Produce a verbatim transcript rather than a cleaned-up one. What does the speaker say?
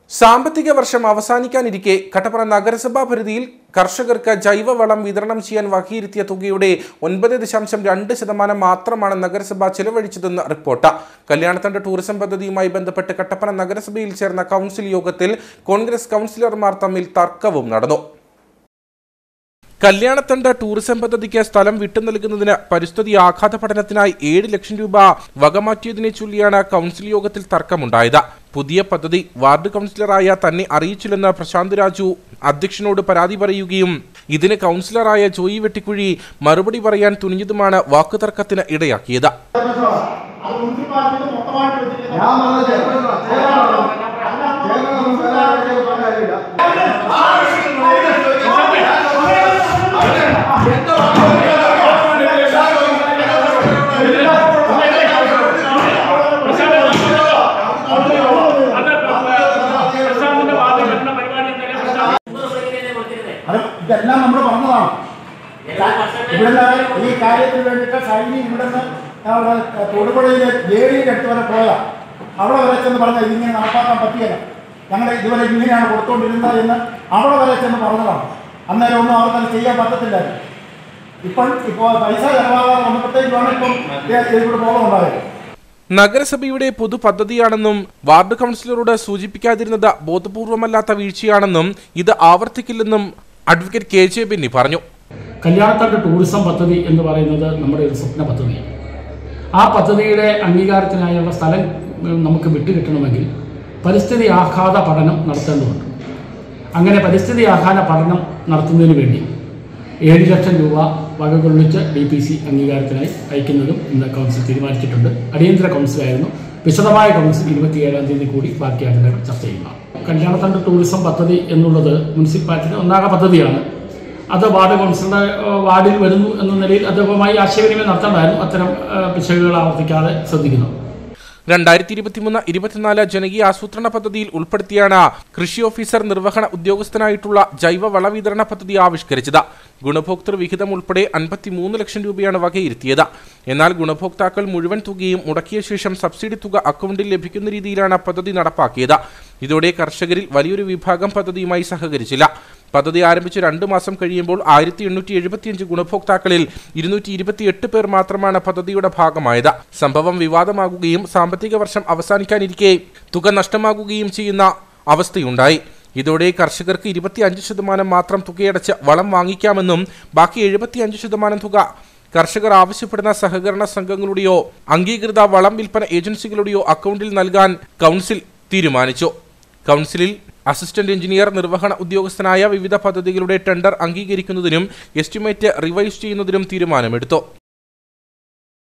സാമ്പത്തിക വർഷം അവസാനിക്കാനിരിക്കെ കട്ടപ്പന നഗരസഭാ പരിധിയിൽ കർഷകർക്ക് ജൈവവളം വിതരണം ചെയ്യാൻ വകയിരുത്തിയ തുകയുടെ ഒൻപത് ദശാംശം രണ്ട് ശതമാനം മാത്രമാണ് നഗരസഭ ചെലവഴിച്ചതെന്ന് റിപ്പോർട്ട്. കല്യാണത്തണ്ട് ടൂറിസം പദ്ധതിയുമായി ബന്ധപ്പെട്ട് കട്ടപ്പന നഗരസഭയിൽ ചേർന്ന കൗൺസിൽ യോഗത്തിൽ കോൺഗ്രസ് കൗൺസിലർമാർ തമ്മിൽ തർക്കവും നടന്നു. കല്യാണത്തണ്ട് ടൂറിസം പദ്ധതിക്ക് സ്ഥലം വിട്ടു നൽകുന്നതിന് പരിസ്ഥിതി ആഘാത പഠനത്തിനായി ഏഴ് ലക്ഷം രൂപ വകമാറ്റിയതിനെ ചൊല്ലിയാണ് കൗൺസിൽ യോഗത്തിൽ തർക്കമുണ്ടായത്. പുതിയ പദ്ധതി വാർഡ് കൗൺസിലറായ തന്നെ അറിയിച്ചില്ലെന്ന് പ്രശാന്ത് രാജു അധ്യക്ഷനോട് പരാതി പറയുകയും ഇതിന് കൗൺസിലറായ ജോയി വെട്ടിക്കുഴി മറുപടി പറയാൻ തുനിഞ്ഞതുമാണ് വാക്കുതർക്കത്തിന് ഇടയാക്കിയത്. ഇതെല്ലാം നമ്മൾ പറഞ്ഞതാണ്. ഇവിടുന്ന് ഈ കാര്യത്തിന് വേണ്ടിയിട്ട് സൈനി ഇവിടുന്ന് തൊടുപുഴയിലെ ജേഡിയുടെ അടുത്ത് വരെ പോയാൽ അവിടെ വരെ ചെന്ന് പറഞ്ഞാൽ ഇതിങ്ങനെ നടപ്പാക്കാൻ പറ്റിയല്ല, ഞങ്ങൾ ഇതുവരെ ഇങ്ങനെയാണ് കൊടുത്തുകൊണ്ടിരുന്നത് എന്ന് അവിടെ വരെ ചെന്ന് പറഞ്ഞതാണ്. അന്നേരം ഒന്നും അവർക്കത് ചെയ്യാൻ പറ്റത്തില്ലായിരുന്നു. ഇപ്പം ഇപ്പോൾ പൈസ ചെലവാകാതെ വന്നപ്പോഴത്തേക്കാണ് ഇപ്പം ഇവിടെ പോകുന്നുണ്ടായത്. നഗരസഭയുടെ പൊതു പദ്ധതിയാണെന്നും വാർഡ് കൗൺസിലറോട് സൂചിപ്പിക്കാതിരുന്നത് ബോധപൂർവമല്ലാത്ത വീഴ്ചയാണെന്നും ഇത് ആവർത്തിക്കില്ലെന്നും അഡ്വക്കേറ്റ് കെ ജെ ബെന്നി പറഞ്ഞു. കല്യാണത്തണ്ട് ടൂറിസം പദ്ധതി എന്ന് പറയുന്നത് നമ്മുടെ ഒരു സ്വപ്ന പദ്ധതിയാണ്. ആ പദ്ധതിയുടെ അംഗീകാരത്തിനായുള്ള സ്ഥലം നമുക്ക് വിട്ടുകിട്ടണമെങ്കിൽ പരിസ്ഥിതി ആഘാത പഠനം നടത്തേണ്ടതുണ്ട്. അങ്ങനെ പരിസ്ഥിതി ആഘാത പഠനം നടത്തുന്നതിന് വേണ്ടി ഏഴ് ലക്ഷം രൂപ വകകൊള്ളിച്ച് ഡി പി സി അംഗീകാരത്തിനായി അയക്കുന്നതും ഇന്ന് കൗൺസിൽ തീരുമാനിച്ചിട്ടുണ്ട്. അടിയന്തര കൗൺസിലായിരുന്നു. വിശദമായ കൗൺസിൽ ഇരുപത്തിയേഴാം തീയതി കൂടി ബാക്കി കാര്യങ്ങൾ ചർച്ച ചെയ്യുക. കല്യാണത്തണ്ട് ടൂറിസം പദ്ധതി എന്നുള്ളത് മുനിസിപ്പാലിറ്റിയുടെ ഒന്നാക പദ്ധതിയാണ്. അത് വാർഡ് കൗൺസിലറുടെ വാർഡിൽ വരുന്നു എന്ന നിലയിൽ അദ്ദേഹവുമായി ആശയവിനിമയം നടത്തേണ്ടതായിരുന്നു. അത്തരം പിശകുകൾ ആവർത്തിക്കാതെ ശ്രദ്ധിക്കുന്നു. രണ്ടായിരത്തി ഇരുപത്തിമൂന്ന് ഇരുപത്തിനാല് ജനകീയ ആസൂത്രണ പദ്ധതിയിൽ ഉൾപ്പെടുത്തിയാണ് കൃഷി ഓഫീസർ നിർവഹണ ഉദ്യോഗസ്ഥനായിട്ടുള്ള ജൈവ വള വിതരണ പദ്ധതി ആവിഷ്കരിച്ചത്. ഗുണഭോക്തൃ വിഹിതം ഉൾപ്പെടെ അൻപത്തിമൂന്ന് ലക്ഷം രൂപയാണ് വകയിരുത്തിയത്. എന്നാൽ ഗുണഭോക്താക്കൾ മുഴുവൻ തുകയും മുടക്കിയ ശേഷം സബ്സിഡി തുക അക്കൗണ്ടിൽ ലഭിക്കുന്ന രീതിയിലാണ് പദ്ധതി നടപ്പാക്കിയത്. ഇതോടെ കർഷകരിൽ വലിയൊരു വിഭാഗം പദ്ധതിയുമായി സഹകരിച്ചില്ല. പദ്ധതി ആരംഭിച്ച് രണ്ടു മാസം കഴിയുമ്പോൾ ആയിരത്തി എണ്ണൂറ്റി എഴുപത്തിയഞ്ച് ഗുണഭോക്താക്കളിൽ ഇരുന്നൂറ്റി ഇരുപത്തിയെട്ട് പേർ മാത്രമാണ് പദ്ധതിയുടെ ഭാഗമായത്. സംഭവം വിവാദമാകുകയും സാമ്പത്തിക വർഷം അവസാനിക്കാനിരിക്കെ തുക നഷ്ടമാകുകയും ചെയ്യുന്ന അവസ്ഥയുണ്ടായി. ഇതോടെ കർഷകർക്ക് ഇരുപത്തിയഞ്ച് ശതമാനം മാത്രം തുകയടച്ച് വളം വാങ്ങിക്കാമെന്നും ബാക്കി എഴുപത്തിയഞ്ച് ശതമാനം തുക കർഷകർ ആവശ്യപ്പെടുന്ന സഹകരണ സംഘങ്ങളുടെയോ അംഗീകൃത വളം വിൽപ്പന ഏജൻസികളുടെയോ അക്കൗണ്ടിൽ നൽകാൻ കൗൺസിൽ തീരുമാനിച്ചു. കൗൺസിലിൽ അസിസ്റ്റന്റ് എഞ്ചിനീയർ നിർവഹണ ഉദ്യോഗസ്ഥനായ വിവിധ പദ്ധതികളുടെ ടെൻഡർ അംഗീകരിക്കുന്നതിനും എസ്റ്റിമേറ്റ് റിവൈസ് ചെയ്യുന്നതിനും തീരുമാനമെടുത്തു.